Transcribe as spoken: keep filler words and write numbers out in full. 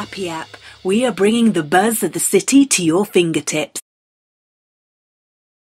Happy app. We are bringing the buzz of the city to your fingertips.